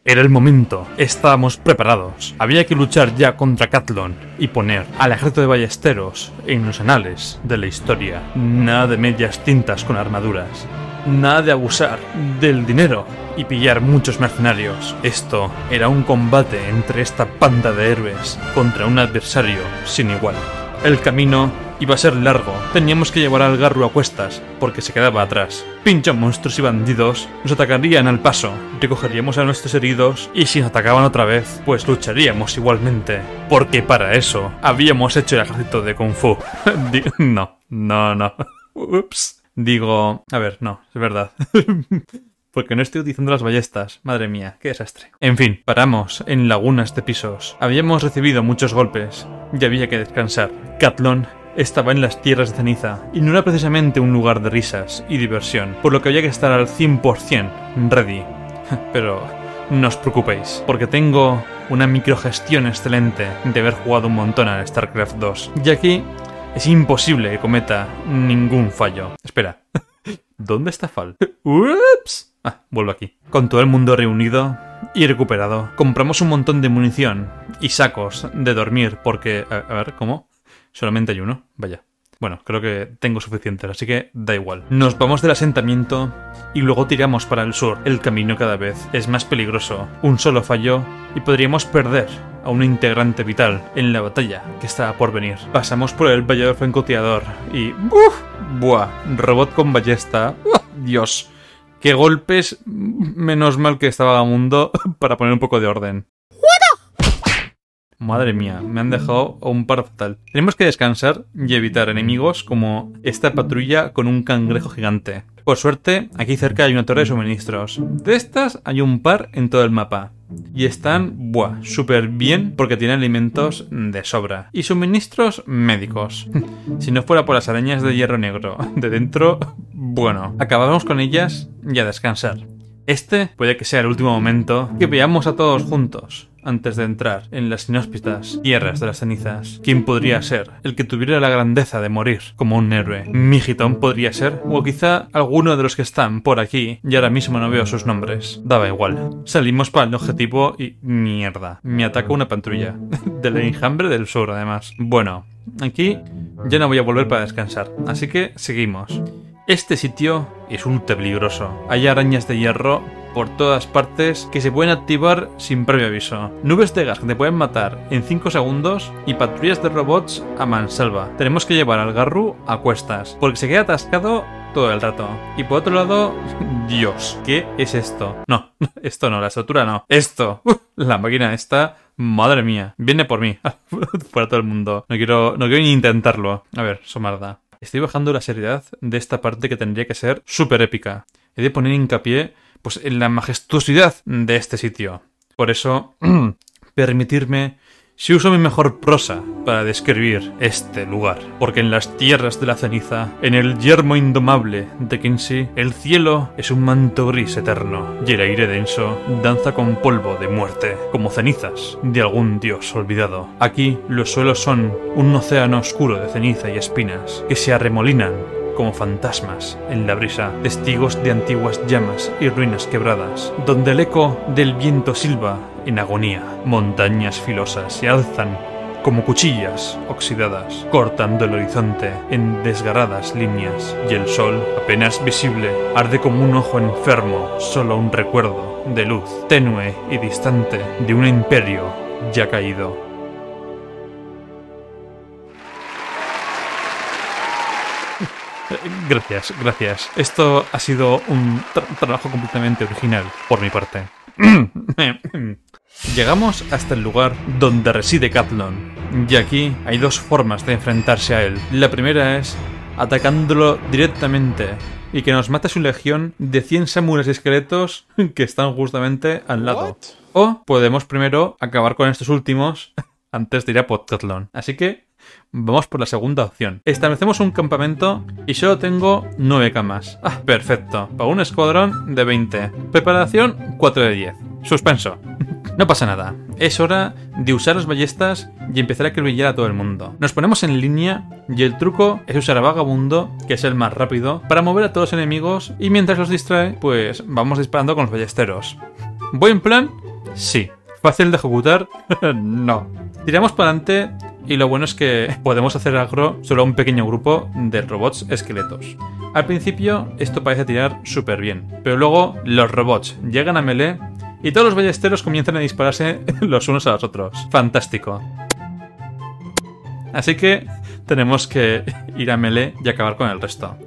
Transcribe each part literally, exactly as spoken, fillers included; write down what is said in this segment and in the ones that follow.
Era el momento, estábamos preparados. Había que luchar ya contra Cathlon y poner al ejército de ballesteros en los anales de la historia. Nada de medias tintas con armaduras. Nada de abusar del dinero y pillar muchos mercenarios. Esto era un combate entre esta panda de héroes contra un adversario sin igual. El camino iba a ser largo. Teníamos que llevar al Garru a cuestas, porque se quedaba atrás. Pinchos monstruos y bandidos nos atacarían al paso. Recogeríamos a nuestros heridos y si nos atacaban otra vez, pues lucharíamos igualmente. Porque para eso habíamos hecho el ejército de Kung Fu. no, no, no. Ups. Digo... A ver, no, es verdad. Porque no estoy utilizando las ballestas. Madre mía, qué desastre. En fin, paramos en lagunas de pisos. Habíamos recibido muchos golpes y había que descansar. Cathlon estaba en las tierras de ceniza y no era precisamente un lugar de risas y diversión, por lo que había que estar al cien por cien ready. Pero no os preocupéis, porque tengo una microgestión excelente de haber jugado un montón a StarCraft dos. Y aquí es imposible que cometa ningún fallo. Espera, ¿dónde está Fal? ¡Ups! Ah, vuelvo aquí. Con todo el mundo reunido y recuperado, compramos un montón de munición y sacos de dormir porque... A, a ver, ¿cómo? Solamente hay uno, vaya. Bueno, creo que tengo suficiente, así que da igual. Nos vamos del asentamiento y luego tiramos para el sur. El camino cada vez es más peligroso. Un solo fallo y podríamos perder a un integrante vital en la batalla que estaba por venir. Pasamos por el valle del francotirador y... ¡Buf! ¡Buah! Robot con ballesta. ¡Oh, Dios! ¡Qué golpes! Menos mal que estaba Vagamundo para poner un poco de orden. Madre mía, me han dejado a un par fatal. Tenemos que descansar y evitar enemigos como esta patrulla con un cangrejo gigante. Por suerte, aquí cerca hay una torre de suministros. De estas hay un par en todo el mapa. Y están, buah, súper bien porque tienen alimentos de sobra. Y suministros médicos. Si no fuera por las arañas de hierro negro de dentro, bueno, acabamos con ellas y a descansar. Este puede que sea el último momento que veamos a todos juntos antes de entrar en las inhóspitas tierras de las cenizas. ¿Quién podría ser el que tuviera la grandeza de morir como un héroe? Migitón podría ser, o quizá alguno de los que están por aquí y ahora mismo no veo sus nombres. Daba igual. Salimos para el objetivo y... mierda. Me ataca una patrulla. Del enjambre del sur, además. Bueno, aquí ya no voy a volver para descansar, así que seguimos. Este sitio es ultra peligroso. Hay arañas de hierro por todas partes que se pueden activar sin previo aviso. Nubes de gas que te pueden matar en cinco segundos y patrullas de robots a mansalva. Tenemos que llevar al Garru a cuestas porque se queda atascado todo el rato. Y por otro lado, Dios, ¿qué es esto? No, esto no, la estructura no. Esto, la máquina esta, madre mía, viene por mí. Fuera todo el mundo. No quiero, no quiero ni intentarlo. A ver, Somarda. Estoy bajando la seriedad de esta parte que tendría que ser súper épica. He de poner hincapié pues, en la majestuosidad de este sitio. Por eso, permitirme si uso mi mejor prosa para describir este lugar. Porque en las tierras de la ceniza, en el yermo indomable de Kinsi, el cielo es un manto gris eterno y el aire denso danza con polvo de muerte, como cenizas de algún dios olvidado. Aquí los suelos son un océano oscuro de ceniza y espinas que se arremolinan como fantasmas en la brisa, testigos de antiguas llamas y ruinas quebradas, donde el eco del viento silba en agonía. Montañas filosas se alzan como cuchillas oxidadas, cortando el horizonte en desgarradas líneas, y el sol, apenas visible, arde como un ojo enfermo, solo un recuerdo de luz tenue y distante de un imperio ya caído. Gracias, gracias. Esto ha sido un tra trabajo completamente original por mi parte. Llegamos hasta el lugar donde reside Cathlon, y aquí hay dos formas de enfrentarse a él. La primera es atacándolo directamente y que nos mate su legión de cien samuráis esqueletos que están justamente al lado. O podemos primero acabar con estos últimos antes de ir a por Cathlon. Así que vamos por la segunda opción. Establecemos un campamento y solo tengo nueve camas. Ah, perfecto. Para un escuadrón de veinte. Preparación cuatro de diez. Suspenso. No pasa nada. Es hora de usar las ballestas y empezar a acribillar a todo el mundo. Nos ponemos en línea y el truco es usar a Vagamundo, que es el más rápido, para mover a todos los enemigos y mientras los distrae, pues vamos disparando con los ballesteros. Buen plan Sí. ¿Fácil de ejecutar? No. Tiramos para adelante y lo bueno es que podemos hacer agro solo a un pequeño grupo de robots esqueletos. Al principio esto parece tirar súper bien, pero luego los robots llegan a melee y todos los ballesteros comienzan a dispararse los unos a los otros. Fantástico. Así que tenemos que ir a melee y acabar con el resto.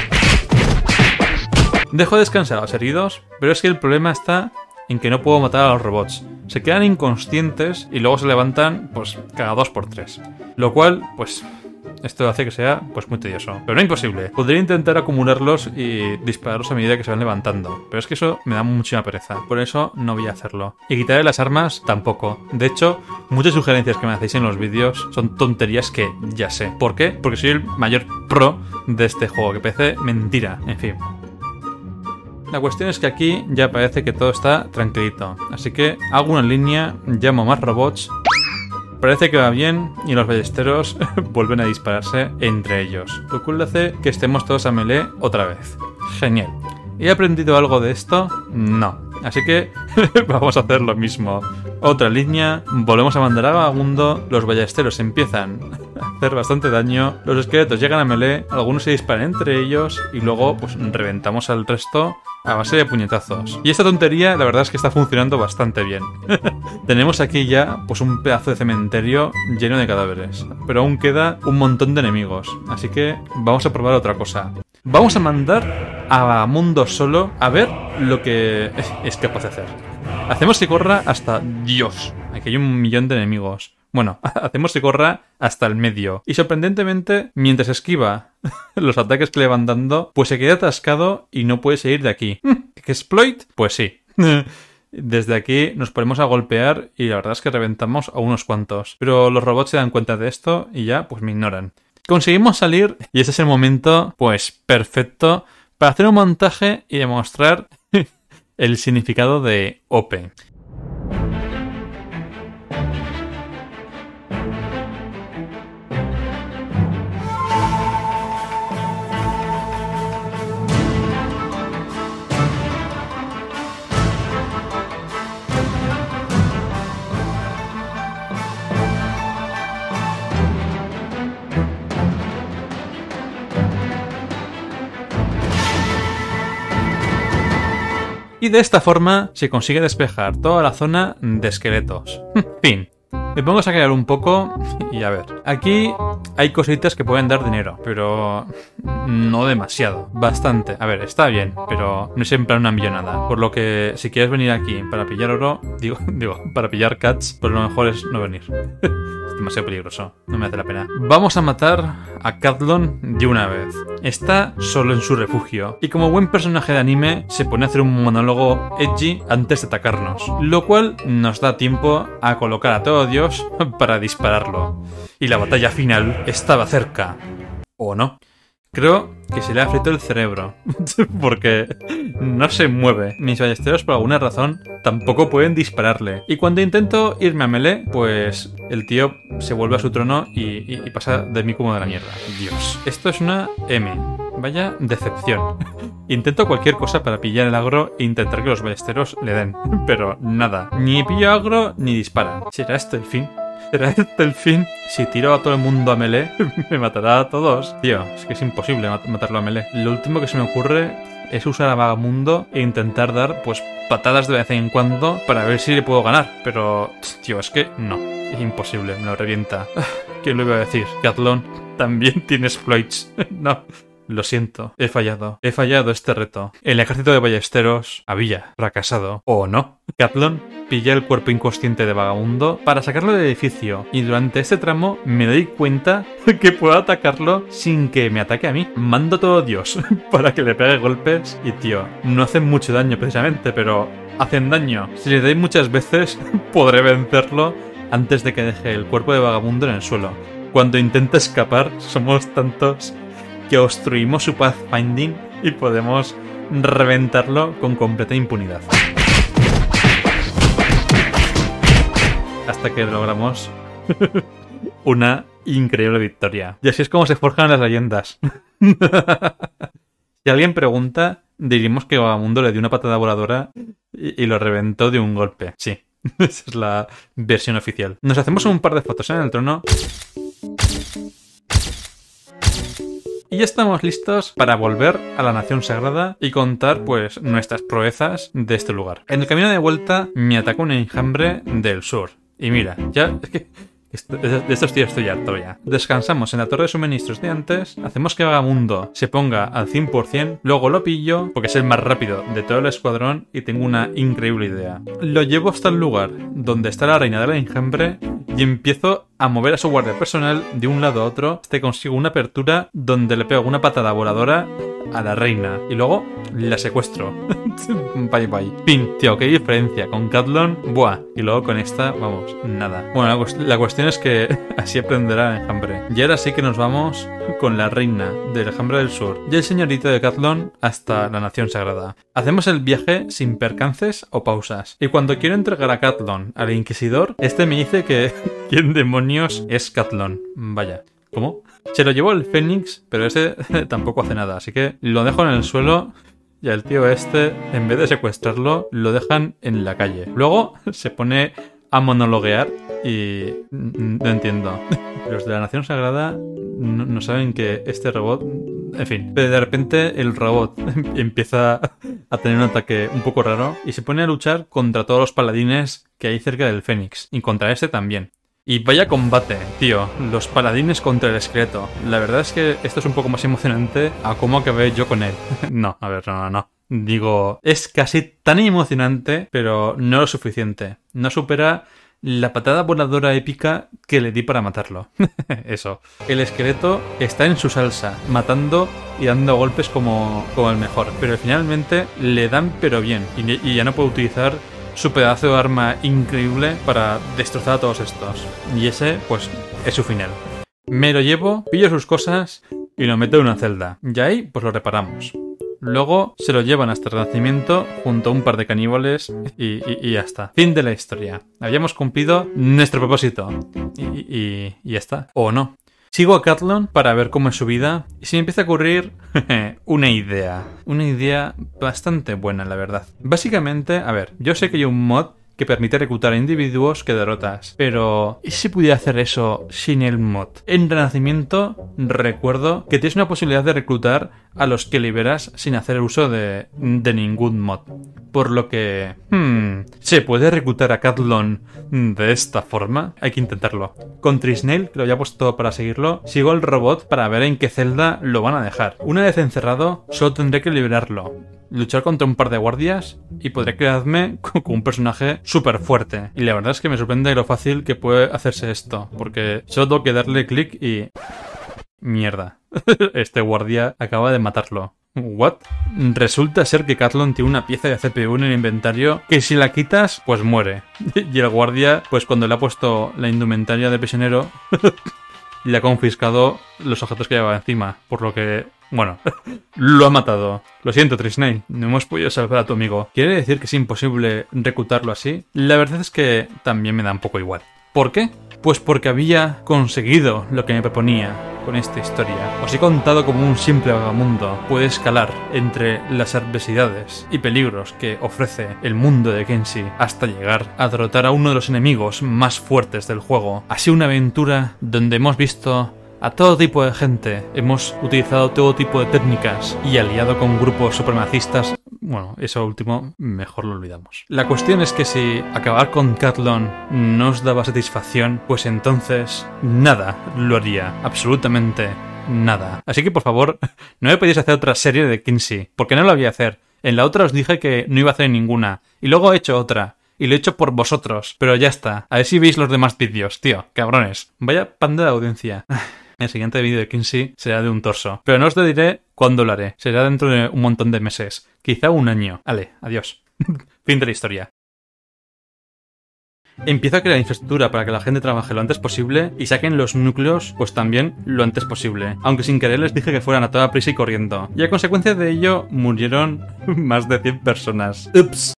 Dejo descansar a los heridos, pero es que el problema está en que no puedo matar a los robots. Se quedan inconscientes y luego se levantan, pues, cada dos por tres. Lo cual, pues, esto hace que sea, pues, muy tedioso. Pero no imposible. Podría intentar acumularlos y dispararlos a medida que se van levantando. Pero es que eso me da muchísima pereza. Por eso no voy a hacerlo. Y quitarle las armas, tampoco. De hecho, muchas sugerencias que me hacéis en los vídeos son tonterías que ya sé. ¿Por qué? Porque soy el mayor pro de este juego. Que parece mentira. En fin. La cuestión es que aquí ya parece que todo está tranquilito, así que hago una línea, llamo más robots, parece que va bien y los ballesteros vuelven a dispararse entre ellos, lo cual hace que estemos todos a melee otra vez. Genial. ¿He aprendido algo de esto? No. Así que vamos a hacer lo mismo. Otra línea, volvemos a mandar a vagabundo, los ballesteros empiezan a hacer bastante daño, los esqueletos llegan a melee, algunos se disparan entre ellos y luego pues reventamos al resto a base de puñetazos. Y esta tontería la verdad es que está funcionando bastante bien. Tenemos aquí ya pues un pedazo de cementerio lleno de cadáveres, pero aún queda un montón de enemigos, así que vamos a probar otra cosa. Vamos a mandar a Vagamundo solo a ver lo que es capaz de hacer. Hacemos que corra hasta... Dios, aquí hay un millón de enemigos. Bueno, hacemos que corra hasta el medio. Y sorprendentemente, mientras esquiva los ataques que le van dando, pues se queda atascado y no puede salir de aquí. ¿Qué exploit? Pues sí. Desde aquí nos ponemos a golpear y la verdad es que reventamos a unos cuantos. Pero los robots se dan cuenta de esto y ya pues me ignoran. Conseguimos salir y ese es el momento pues perfecto para hacer un montaje y demostrar el significado de O P. Y de esta forma se consigue despejar toda la zona de esqueletos. Fin. Me pongo a sacar un poco y a ver. Aquí hay cositas que pueden dar dinero, pero no demasiado. Bastante. A ver, está bien, pero no es en plan una millonada. Por lo que si quieres venir aquí para pillar oro, digo, digo, para pillar cats, pues lo mejor es no venir. Es demasiado peligroso. No me hace la pena. Vamos a matar a Cathlon de una vez. Está solo en su refugio. Y como buen personaje de anime, se pone a hacer un monólogo edgy antes de atacarnos. Lo cual nos da tiempo a colocar a todo Dios para dispararlo. Y la batalla final estaba cerca. ¿O no? Creo que se le ha frito el cerebro. Porque no se mueve. Mis ballesteros por alguna razón tampoco pueden dispararle. Y cuando intento irme a melee, pues el tío se vuelve a su trono y, y, y pasa de mí como de la mierda. Dios. Esto es una M. Vaya decepción. Intento cualquier cosa para pillar el agro e intentar que los ballesteros le den. Pero nada. Ni pillo agro ni disparan. ¿Será este el fin? ¿Será este el fin? Si tiro a todo el mundo a melee, me matará a todos. Tío, es que es imposible mat matarlo a melee. Lo último que se me ocurre es usar a Vagamundo e intentar dar, pues, patadas de vez en cuando para ver si le puedo ganar. Pero, tío, es que no. Es imposible, me lo revienta. ¿Qué lo iba a decir? Cathlon también tiene exploits. No. Lo siento, he fallado. He fallado este reto. El ejército de ballesteros había fracasado. ¿O no? Cathlon pilla el cuerpo inconsciente de Vagamundo para sacarlo del edificio. Y durante este tramo me doy cuenta que puedo atacarlo sin que me ataque a mí. Mando todo Dios para que le pegue golpes. Y tío, no hacen mucho daño precisamente, pero hacen daño. Si le doy muchas veces, podré vencerlo antes de que deje el cuerpo de Vagamundo en el suelo. Cuando intenta escapar, somos tantos que obstruimos su pathfinding y podemos reventarlo con completa impunidad. Hasta que logramos una increíble victoria. Y así es como se forjan las leyendas. Si alguien pregunta, diríamos que Vagamundo le dio una patada voladora y, y lo reventó de un golpe. Sí, Esa es la versión oficial. Nos hacemos un par de fotos en el trono. Y ya estamos listos para volver a la Nación Sagrada y contar, pues, nuestras proezas de este lugar. En el camino de vuelta me ataca un enjambre del sur. Y mira, ya... es que... Esto, de estos tíos estoy harto ya. Descansamos en la torre de suministros de antes, hacemos que Vagamundo se ponga al cien por cien, luego lo pillo, porque es el más rápido de todo el escuadrón y tengo una increíble idea. Lo llevo hasta el lugar donde está la reina del enjambre y empiezo a mover a su guardia personal de un lado a otro hasta que consigo una apertura donde le pego una patada voladora a la reina y luego la secuestro. Bye bye. Fin, tío, qué diferencia. Con Catlon, buah. Y luego con esta, vamos, nada. Bueno, la, la cuestión es que así aprenderá el enjambre. Y ahora sí que nos vamos con la reina del enjambre del sur y el señorito de Catlon hasta la Nación Sagrada. Hacemos el viaje sin percances o pausas. Y cuando quiero entregar a Catlon al Inquisidor, este me dice que ¿quién demonios es Catlon? Vaya. ¿Cómo? Se lo llevó el Fénix, pero ese tampoco hace nada, así que lo dejo en el suelo y al tío este, en vez de secuestrarlo, lo dejan en la calle. Luego se pone a monologuear y no entiendo. Los de la Nación Sagrada no, no saben que este robot... En fin, pero de repente el robot empieza a tener un ataque un poco raro y se pone a luchar contra todos los paladines que hay cerca del Fénix y contra este también. Y vaya combate, tío, los paladines contra el esqueleto. La verdad es que esto es un poco más emocionante a cómo acabé yo con él. No, a ver, no, no, no. Digo, es casi tan emocionante, pero no lo suficiente. No supera la patada voladora épica que le di para matarlo. Eso. El esqueleto está en su salsa, matando y dando golpes como, como el mejor. Pero finalmente le dan pero bien. Y, y ya no puedo utilizar su pedazo de arma increíble para destrozar a todos estos. Y ese, pues, es su final. Me lo llevo, pillo sus cosas y lo meto en una celda. Y ahí, pues lo reparamos. Luego se lo llevan hasta el Renacimiento junto a un par de caníbales y, y, y ya está. Fin de la historia. Habíamos cumplido nuestro propósito. Y, y, y ya está. O no. Sigo a Catlon para ver cómo es su vida y se me empieza a ocurrir una idea. Una idea bastante buena, la verdad. Básicamente, a ver, yo sé que hay un mod que permite reclutar a individuos que derrotas, pero ¿y si pudiera hacer eso sin el mod? En Renacimiento recuerdo que tienes una posibilidad de reclutar a los que liberas sin hacer uso de, de ningún mod. Por lo que... Hmm, ¿se puede reclutar a Catlon de esta forma? Hay que intentarlo. Con Trisnail, que lo había puesto para seguirlo, sigo al robot para ver en qué celda lo van a dejar. Una vez encerrado, solo tendré que liberarlo, luchar contra un par de guardias y podré quedarme con un personaje súper fuerte. Y la verdad es que me sorprende lo fácil que puede hacerse esto, porque solo tengo que darle clic y... Mierda. Este guardia acaba de matarlo. ¿What? Resulta ser que Catlon tiene una pieza de C P U en el inventario que si la quitas, pues muere. Y el guardia, pues cuando le ha puesto la indumentaria de prisionero, le ha confiscado los objetos que llevaba encima. Por lo que, bueno, lo ha matado. Lo siento, Trisnail, no hemos podido salvar a tu amigo. ¿Quiere decir que es imposible reclutarlo así? La verdad es que también me da un poco igual. ¿Por qué? Pues porque había conseguido lo que me proponía con esta historia. Os he contado como un simple vagamundo puede escalar entre las adversidades y peligros que ofrece el mundo de Kenshi hasta llegar a derrotar a uno de los enemigos más fuertes del juego. Ha sido una aventura donde hemos visto a todo tipo de gente, hemos utilizado todo tipo de técnicas y aliado con grupos supremacistas. Bueno, eso último mejor lo olvidamos. La cuestión es que si acabar con Catlon no os daba satisfacción, pues entonces nada lo haría, absolutamente nada. Así que por favor, no me podéis hacer otra serie de Kenshi, porque no la voy a hacer. En la otra os dije que no iba a hacer ninguna, y luego he hecho otra. Y lo he hecho por vosotros, pero ya está. A ver si veis los demás vídeos, tío, cabrones. Vaya panda de audiencia. El siguiente vídeo de Kenshi será de un torso. Pero no os lo diré cuándo lo haré. Será dentro de un montón de meses. Quizá un año. Vale, adiós. Fin de la historia. Empiezo a crear infraestructura para que la gente trabaje lo antes posible y saquen los núcleos, pues también lo antes posible. Aunque sin querer les dije que fueran a toda prisa y corriendo. Y a consecuencia de ello, murieron más de cien personas. Ups.